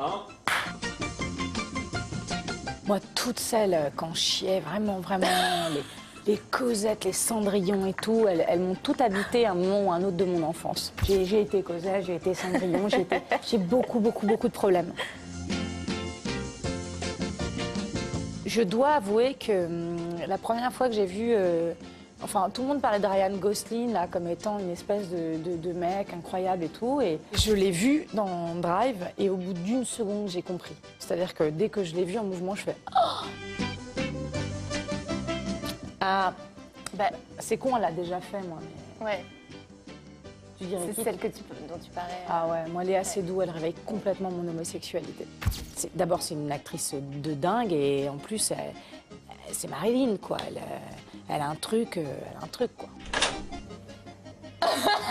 1. Moi, toute seule, quand je chiais, vraiment, les Cosette, les Cendrillon et tout, elles m'ont toutes habité à un moment ou à un autre de mon enfance. J'ai été Cosette, j'ai été Cendrillon, j'ai beaucoup de problèmes. Je dois avouer que la première fois que j'ai vu... enfin, tout le monde parlait de Ryan Gosling là, comme étant une espèce de mec incroyable et tout. Et je l'ai vu dans Drive et au bout d'une seconde, j'ai compris. C'est-à-dire que dès que je l'ai vu en mouvement, je fais... Oh, ah, bah, c'est con, elle l'a déjà fait, moi. Mais... Ouais. Tu dirais C'est qui celle dont tu parlais. Ah ouais, moi, Léa Seydoux, elle réveille complètement mon homosexualité. D'abord, c'est une actrice de dingue et en plus, c'est Marilyn, quoi. Elle a un truc, quoi.